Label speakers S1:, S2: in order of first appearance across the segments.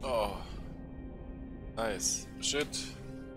S1: Oh. Nice. Shit.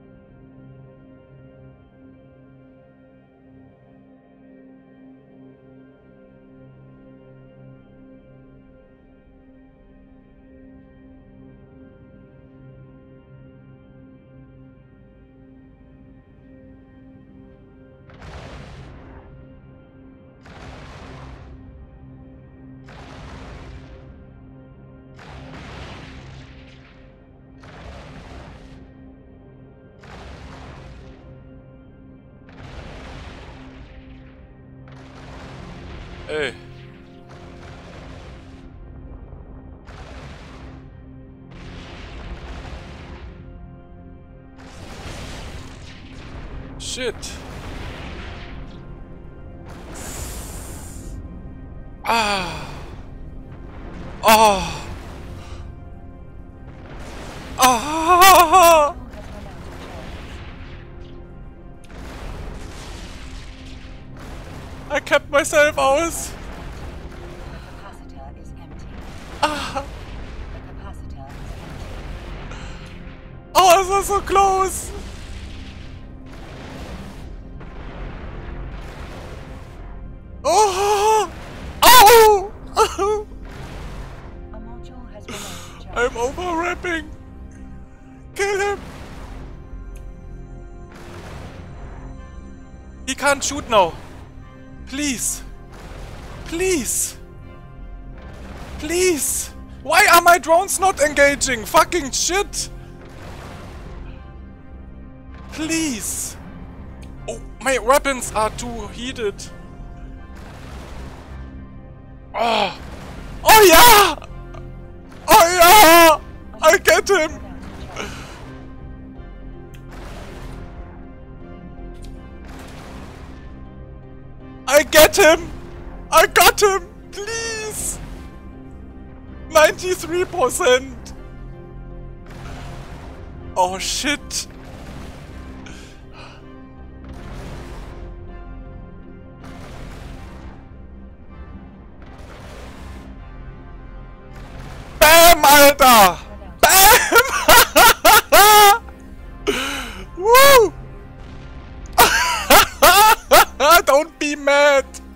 S1: Hey. Shit. Ah. Oh. Ah. I kept myself aus. Ah. Oh, this was so close. Oh. Oh. I'm overwrapping. Kill him. He can't shoot now. Please. Please. Please. Why are my drones not engaging? Fucking shit. Please. Oh, my weapons are too heated. Oh. Oh yeah. Oh yeah. I get him. I get him! I got him! Please! 93%! Oh shit! BAM, Alter! BAM! Woo! Don't be mad!